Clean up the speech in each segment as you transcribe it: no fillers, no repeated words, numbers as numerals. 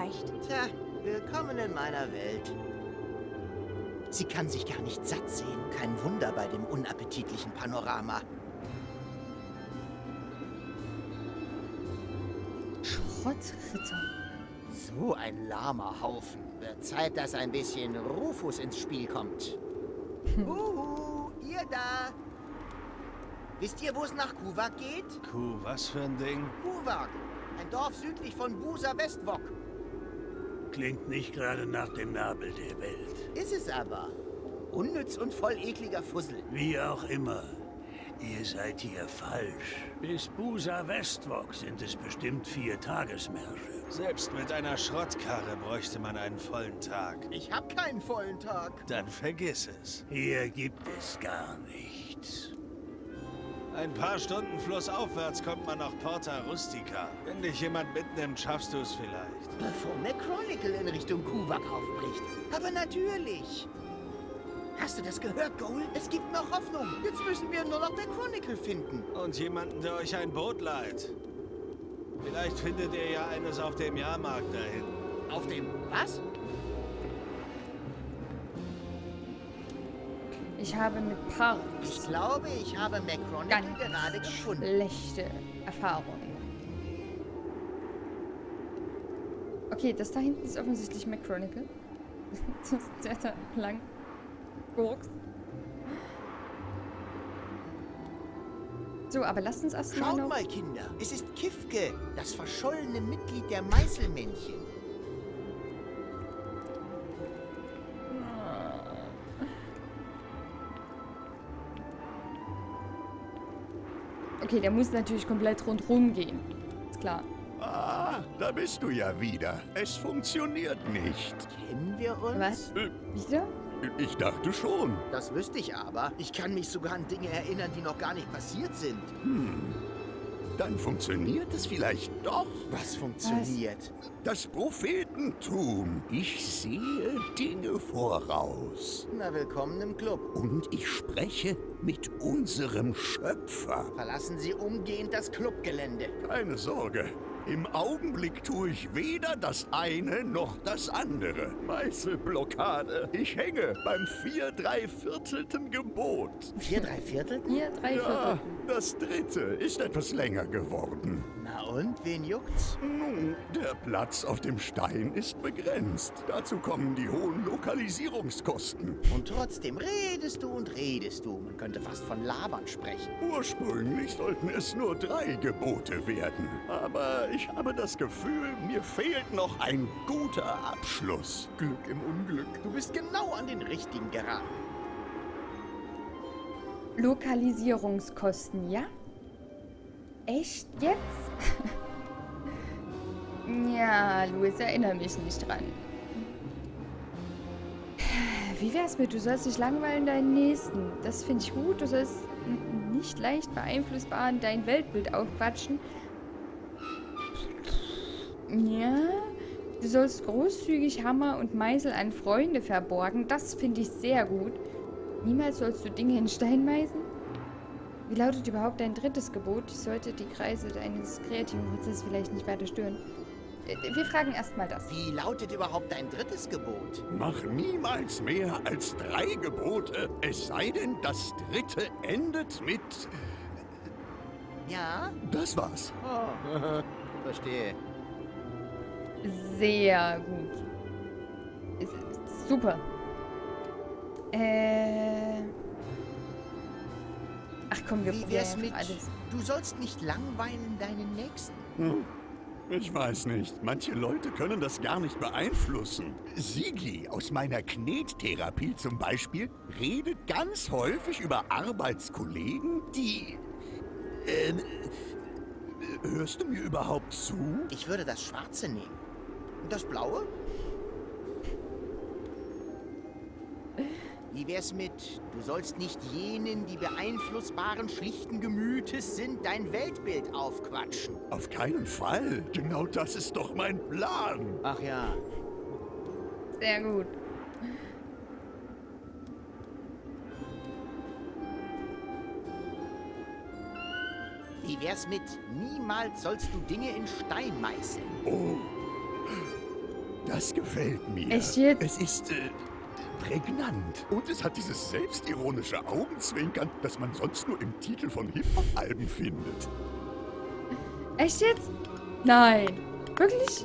vielleicht. Tja, willkommen in meiner Welt. Sie kann sich gar nicht satt sehen. Kein Wunder bei dem unappetitlichen Panorama. Schrottritter. So ein lahmer Haufen. Wird Zeit, dass ein bisschen Rufus ins Spiel kommt. Huhu, ihr da! Wisst ihr, wo es nach Kuwak geht? Was für ein Ding? Kuwak, ein Dorf südlich von Busa Westwok. Klingt nicht gerade nach dem Nabel der Welt. Ist es aber. Unnütz und voll ekliger Fussel. Wie auch immer. Ihr seid hier falsch. Bis Busa Westwok sind es bestimmt 4 Tagesmärsche. Selbst mit einer Schrottkarre bräuchte man einen vollen Tag. Ich hab keinen vollen Tag. Dann vergiss es. Hier gibt es gar nichts. Ein paar Stunden flussaufwärts kommt man nach Porta Rustica. Wenn dich jemand mitnimmt, schaffst du es vielleicht. Bevor McChronicle in Richtung Kuwak aufbricht. Aber natürlich. Hast du das gehört, Goal? Es gibt noch Hoffnung. Jetzt müssen wir nur noch McChronicle finden. Und jemanden, der euch ein Boot leiht. Vielleicht findet ihr ja eines auf dem Jahrmarkt da hinten. Auf dem was? Ich habe mit Parks Ich glaube, ich habe McChronicle ganz gerade gefunden. schlechte Erfahrungen. Okay, das da hinten ist offensichtlich McChronicle. Das ist sehr lang. Gurks. So, aber lasst uns erstmal Schaut noch... mal, Kinder. Es ist Kifke, das verschollene Mitglied der Meißelmännchen. Okay, der muss natürlich komplett rundherum gehen. Ist klar. Ah, da bist du ja wieder. Es funktioniert nicht. Kennen wir uns? Was? Wieder? Ich dachte schon. Das wüsste ich aber. Ich kann mich sogar an Dinge erinnern, die noch gar nicht passiert sind. Dann funktioniert es vielleicht doch. Was funktioniert? Das Prophetentum. Ich sehe Dinge voraus. Na, willkommen im Club. Und ich spreche mit unserem Schöpfer. Verlassen Sie umgehend das Clubgelände. Keine Sorge. Im Augenblick tue ich weder das eine noch das andere. Meißelblockade. Ich hänge beim 4¾ Gebot. 4¾ Hier, 3 Viertel. Ja, das dritte ist etwas länger geworden. Na und, wen juckt's? Nun, der Platz auf dem Stein ist begrenzt. Dazu kommen die hohen Lokalisierungskosten. Und trotzdem redest du und redest du. Man könnte fast von Labern sprechen. Ursprünglich sollten es nur 3 Gebote werden. Aber ich habe das Gefühl, mir fehlt noch ein guter Abschluss. Glück im Unglück. Du bist genau an den richtigen geraten. Lokalisierungskosten, ja? Echt jetzt? Ja, Louis, erinnere mich nicht dran. Wie wär's mit, du sollst dich langweilen deinen Nächsten? Das finde ich gut. Du sollst nicht leicht beeinflussbar dein Weltbild aufquatschen. Ja, du sollst großzügig Hammer und Meißel an Freunde verborgen. Das finde ich sehr gut. Niemals sollst du Dinge in Stein meißeln. Wie lautet überhaupt dein drittes Gebot? Ich sollte die Kreise deines kreativen Prozesses vielleicht nicht weiter stören. Wir fragen erstmal das. Wie lautet überhaupt dein drittes Gebot? Mach niemals mehr als 3 Gebote, es sei denn, das dritte endet mit... Ja? Das war's. Oh, verstehe. Sehr gut. Super. Ach komm, wir Wie probieren wär's mit, einfach alles. du sollst nicht langweilen deinen Nächsten? Ich weiß nicht. Manche Leute können das gar nicht beeinflussen. Sigi aus meiner Knettherapie zum Beispiel redet ganz häufig über Arbeitskollegen, die... hörst du mir überhaupt zu? Ich würde das Schwarze nehmen. Und das Blaue? Wie wär's mit, du sollst nicht jenen, die beeinflussbaren, schlichten Gemütes sind, dein Weltbild aufquatschen? Auf keinen Fall. Genau das ist doch mein Plan. Ach ja. Sehr gut. Wie wär's mit, niemals sollst du Dinge in Stein meißeln? Oh. Das gefällt mir. Echt jetzt? Es ist prägnant. Und es hat dieses selbstironische Augenzwinkern, das man sonst nur im Titel von Hip-Hop-Alben findet. Echt jetzt? Nein. Wirklich?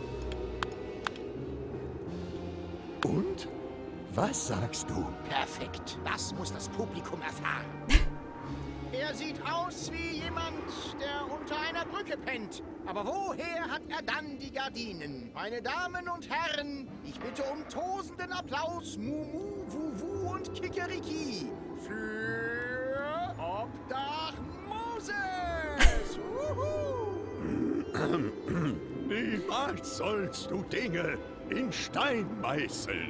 Und? Was sagst du? Perfekt. Das muss das Publikum erfahren. Er sieht aus wie jemand, der unter einer Brücke pennt. Aber woher hat er dann die Gardinen? Meine Damen und Herren, ich bitte um tosenden Applaus, Mumu, Wuwu und Kikeriki für Obdach Moses. Niemals sollst du Dinge in Stein meißeln.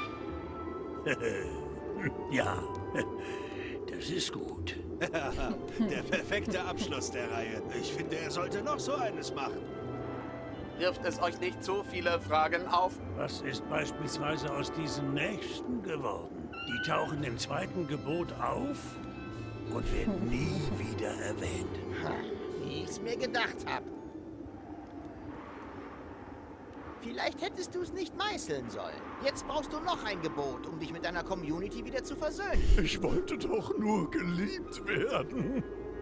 Ja, das ist gut. Der perfekte Abschluss der Reihe. Ich finde, er sollte noch so eines machen. Wirft es euch nicht zu viele Fragen auf? Was ist beispielsweise aus diesen Nächsten geworden? Die tauchen im zweiten Gebot auf und werden nie wieder erwähnt. Wie ich's mir gedacht habe. Vielleicht hättest du es nicht meißeln sollen. Jetzt brauchst du noch ein Gebot, um dich mit deiner Community wieder zu versöhnen. Ich wollte doch nur geliebt werden.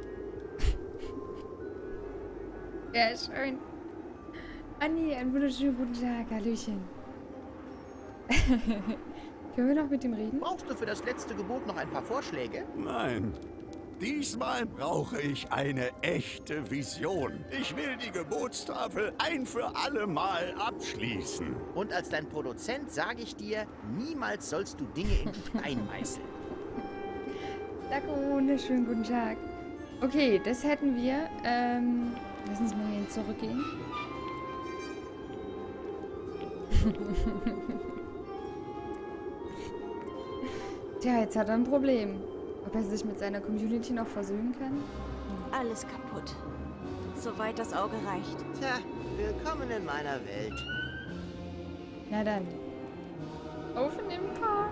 Ja, schön. Anni, einen wunderschönen guten Tag. Hallöchen. Können wir noch mit ihm reden? Brauchst du für das letzte Gebot noch ein paar Vorschläge? Nein. Diesmal brauche ich eine echte Vision. Ich will die Gebotstafel ein für alle Mal abschließen. Und als dein Produzent sage ich dir, niemals sollst du Dinge in Stein meißeln. Danke, wunderschönen guten Tag. Okay, das hätten wir. Lass uns mal hier zurückgehen. Tja, jetzt hat er ein Problem. Ob er sich mit seiner Community noch versöhnen kann? Alles kaputt. Soweit das Auge reicht. Tja, willkommen in meiner Welt. Na dann. Auf in den Park.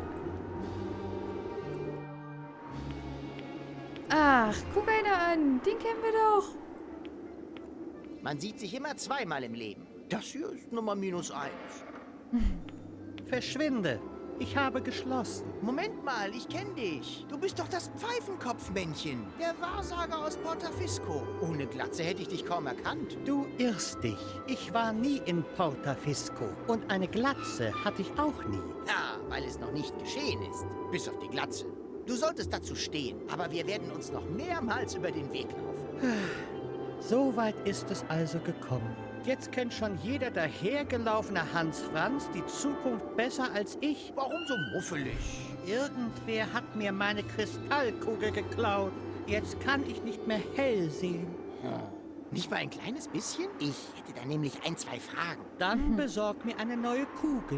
Ach, guck einer an. Den kennen wir doch. Man sieht sich immer zweimal im Leben. Das hier ist Nummer -1. Verschwinde. Ich habe geschlossen. Moment mal, ich kenne dich. Du bist doch das Pfeifenkopfmännchen, der Wahrsager aus Portafisco. Ohne Glatze hätte ich dich kaum erkannt. Du irrst dich. Ich war nie in Portafisco. Und eine Glatze hatte ich auch nie. Ja, weil es noch nicht geschehen ist. Bis auf die Glatze. Du solltest dazu stehen, aber wir werden uns noch mehrmals über den Weg laufen. So weit ist es also gekommen. Jetzt kennt schon jeder dahergelaufene Hans Franz die Zukunft besser als ich. Warum so muffelig? Irgendwer hat mir meine Kristallkugel geklaut. Jetzt kann ich nicht mehr hell sehen. Nicht mal ein kleines bisschen? Ich hätte da nämlich 1, 2 Fragen. Dann besorg mir eine neue Kugel.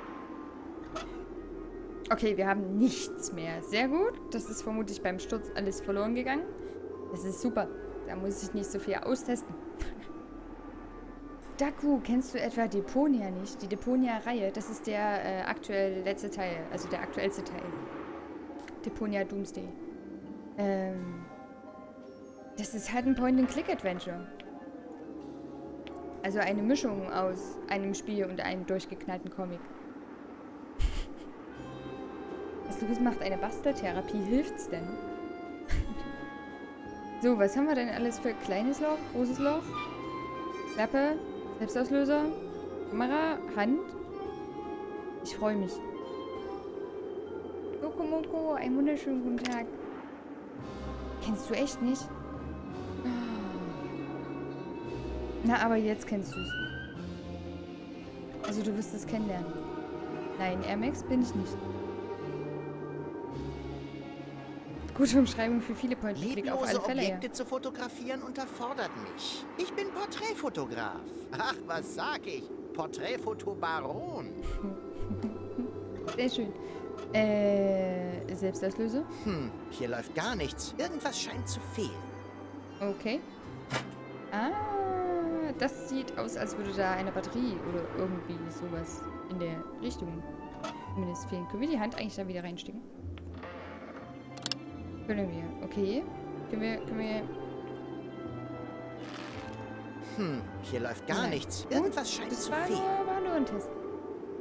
Okay, wir haben nichts mehr. Sehr gut. Das ist vermutlich beim Sturz alles verloren gegangen. Das ist super. Da muss ich nicht so viel austesten. Daku, kennst du etwa Deponia nicht? Die Deponia-Reihe, das ist der aktuell letzte Teil, also der aktuellste Teil. Deponia Doomsday. Das ist halt ein Point-and-Click-Adventure. Also eine Mischung aus einem Spiel und einem durchgeknallten Comic. Was Lukas macht, eine Basteltherapie, hilft's denn? So, was haben wir denn alles für kleines Loch, großes Loch? Klappe, Selbstauslöser, Kamera, Hand. Ich freue mich. Moko, einen wunderschönen guten Tag. Kennst du echt nicht? Na, aber jetzt kennst du es. Also du wirst es kennenlernen. Nein, Air Max bin ich nicht. Gute Umschreibung für viele Point-and-Click auf alle Leblose Fälle, ja. Objekte zu fotografieren unterfordert mich. Ich bin Porträtfotograf. Ach, was sag ich? Porträtfotobaron. Sehr schön. Selbstauslöser? Hier läuft gar nichts. Irgendwas scheint zu fehlen. Okay. Ah, das sieht aus, als würde da eine Batterie oder irgendwie sowas in der Richtung zumindest fehlen. Können wir die Hand eigentlich da wieder reinstecken? Können wir. Okay. Können wir... Hier läuft gar Nein. nichts. Irgendwas scheint Das zu war fehlen. nur ein Test.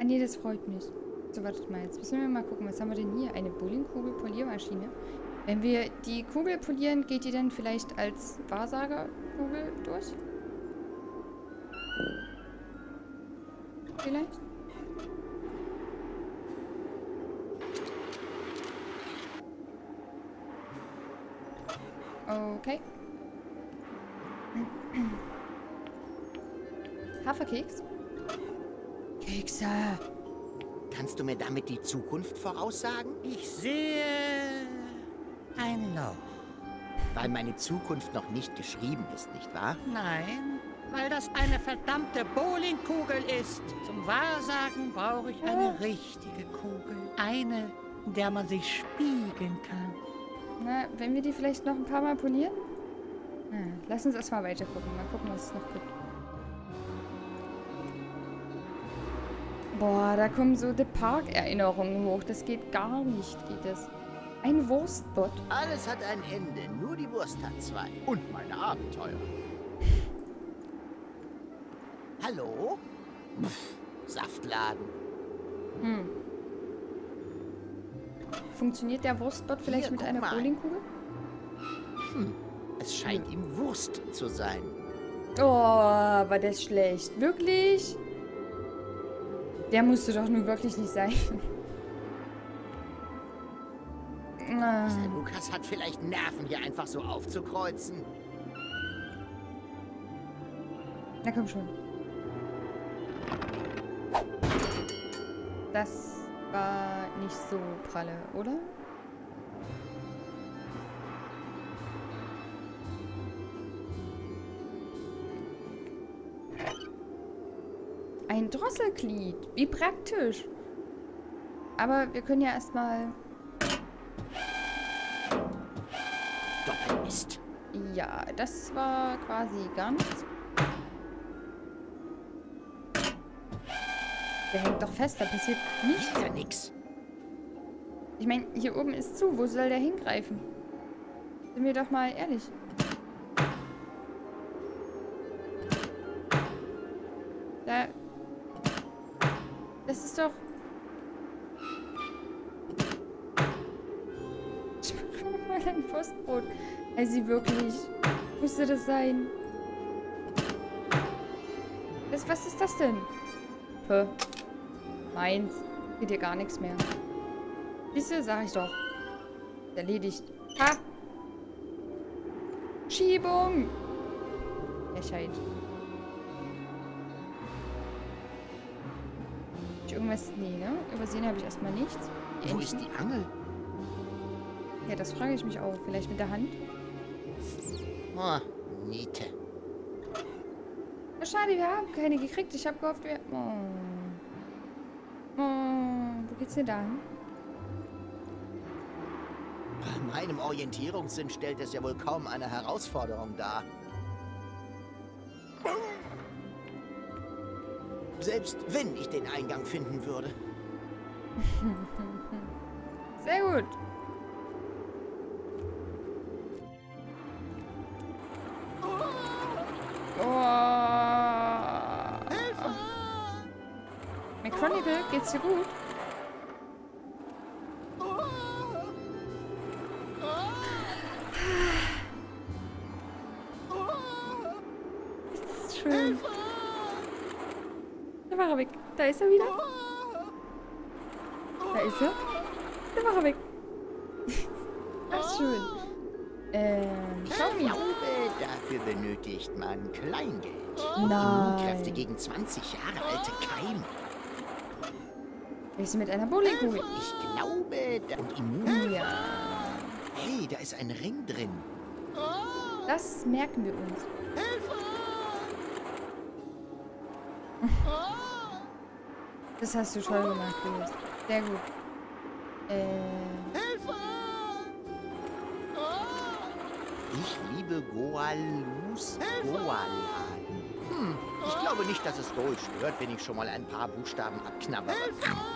nee, das freut mich. So, wartet mal. Jetzt müssen wir mal gucken, was haben wir denn hier? Eine Bowlingkugel-Poliermaschine. Wenn wir die Kugel polieren, geht die dann vielleicht als Wahrsagerkugel durch? Vielleicht? Okay. Haferkeks? Kekse. Kannst du mir damit die Zukunft voraussagen? Ich sehe ein Loch. Weil meine Zukunft noch nicht geschrieben ist, nicht wahr? Nein, weil das eine verdammte Bowlingkugel ist. Zum Wahrsagen brauche ich eine richtige Kugel. Eine, in der man sich spiegeln kann. Na, wenn wir die vielleicht noch ein paar Mal polieren? Na, lass uns erstmal weiter gucken. Mal gucken, was es noch gibt. Boah, da kommen so die Park-Erinnerungen hoch. Das geht gar nicht, geht das. Ein Wurstbot. Alles hat ein Ende, nur die Wurst hat zwei. Und meine Abenteuer. Hallo? Pff, Saftladen. Funktioniert der Wurstbot vielleicht Hier, mit guck einer mal. Bowlingkugel? Es scheint ihm Wurst zu sein. Oh, war das schlecht. Wirklich? Der musste doch nun wirklich nicht sein. Na. Dieser Lukas hat vielleicht Nerven, hier einfach so aufzukreuzen. Na komm schon. Das war nicht so pralle, oder? Ein Drosselglied. Wie praktisch. Aber wir können ja erstmal... Doppelmist. Ja, das war quasi gar nichts. Der hängt doch fest, da passiert nichts. Wieder nix. Ich meine, hier oben ist zu. Wo soll der hingreifen? Sind wir doch mal ehrlich. Da... Das ist doch... Ich mach mal ein Postbrot. Also wirklich... Musste das sein? Was ist das denn? Hä? Meins. Geht hier gar nichts mehr. Siehst du, sag ich doch. Erledigt. Ha! Schiebung! Frechheit. Irgendwas... Nee, ne? Übersehen habe ich erstmal nichts. Wo ist die Angel? Ja, das frage ich mich auch. Vielleicht mit der Hand? Oh, Niete. Oh, schade, wir haben keine gekriegt. Ich habe gehofft, wir... Oh. Oh, wo geht's denn da hin? Bei meinem Orientierungssinn stellt es ja wohl kaum eine Herausforderung dar. Selbst wenn ich den Eingang finden würde. Sehr gut. Oh. Hilfe! McChronicle, geht's dir gut? Das ist schön. Da war er weg. Da ist er wieder. Da ist er. Da war er weg. Das ist schön. Schau Ich glaube, dafür benötigt man Kleingeld. Nein. Immunkräfte gegen 20 Jahre alte Keime. Bist du mit einer Bowlingkugel? Ich glaube, und Immun... Ja. Hey, da ist ein Ring drin. Das merken wir uns. Das hast du toll gemacht, Louis. Sehr gut. Ich liebe Goalus Goaladen. Ich glaube nicht, dass es Goal stört, wenn ich schon mal ein paar Buchstaben abknabbere.